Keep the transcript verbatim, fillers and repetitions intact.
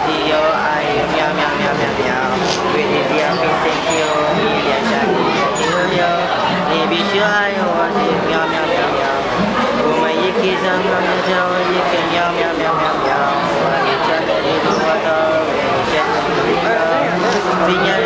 Dio, I meow meow meow meow meow. With his ear, thank you. Yes, I thank you. Maybe sure I was meow meow meow meow. Oh my yikis, I'm gonna tell you can meow meow meow meow meow. When you check the water, when you check the river,